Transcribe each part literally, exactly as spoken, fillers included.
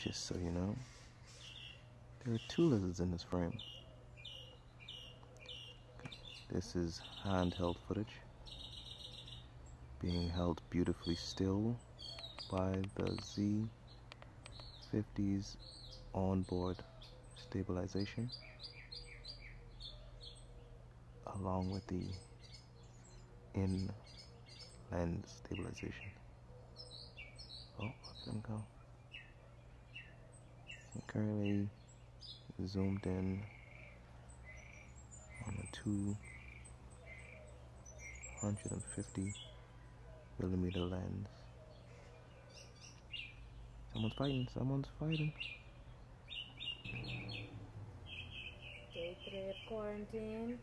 Just so you know, there are two lizards in this frame. This is handheld footage being held beautifully still by the Z fifty's onboard stabilization, along with the in lens stabilization. Oh, look at them go. I'm currently zoomed in on a two hundred fifty millimeter lens. Someone's fighting, someone's fighting. Day three of quarantine.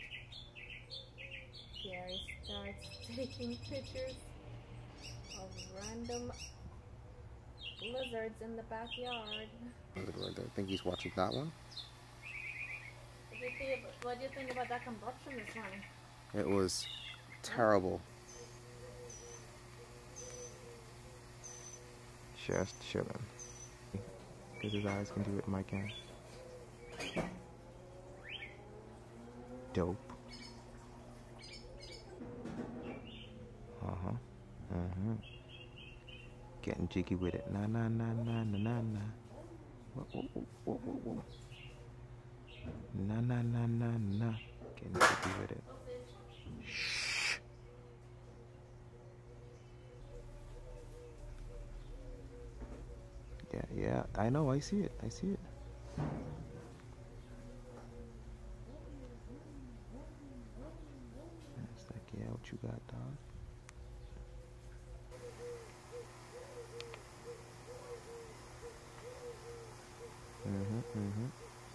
Gary starts taking pictures of random lizards in the backyard. I think he's watching that one. What do you think about, what do you think about that combustion this morning? It was terrible. Just chilling. Because his eyes can do it, Mike can. Dope. Uh-huh. Uh-huh. Getting jiggy with it. Nah, nah, nah, nah, nah, nah, nah. Whoa, whoa, whoa, whoa, whoa, whoa. Nah, nah, nah, nah, nah. Getting jiggy with it. Shh. Yeah, yeah. I know. I see it. I see it. It's like, yeah, what you got, dog? Mm-hmm, mm-hmm.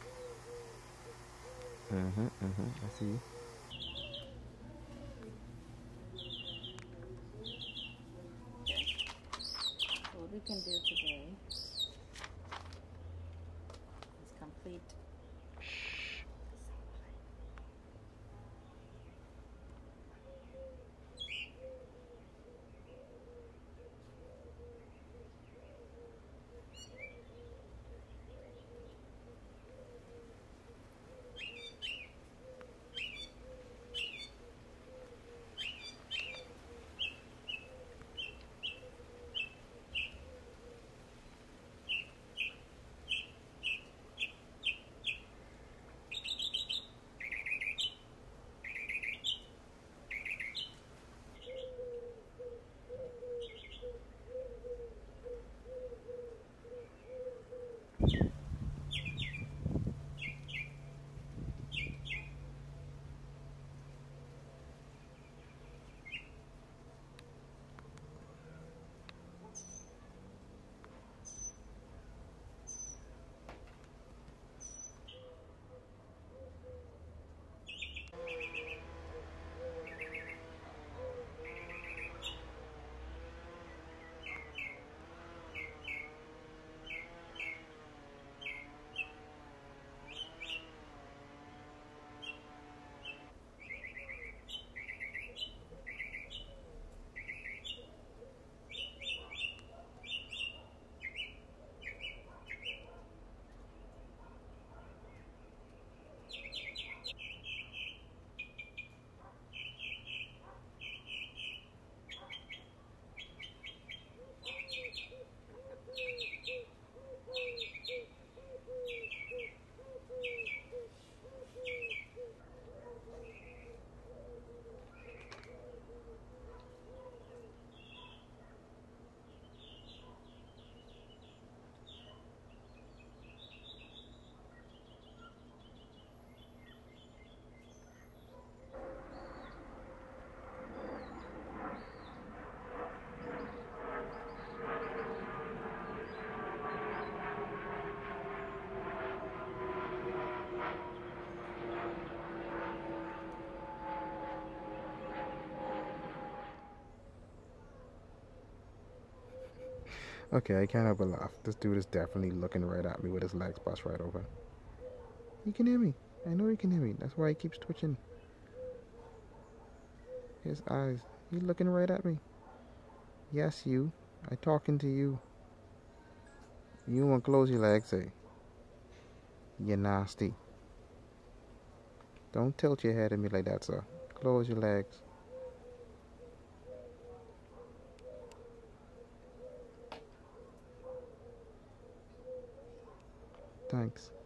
Mm-hmm, mm-hmm. I see you. So what we can do today is complete. Okay, I can't help but laugh. This dude is definitely looking right at me with his legs bust right open. He can hear me. I know he can hear me. That's why he keeps twitching. His eyes. He's looking right at me. Yes, you. I talking to you. You want to close your legs, eh? You're nasty. Don't tilt your head at me like that, sir. Close your legs. Thanks.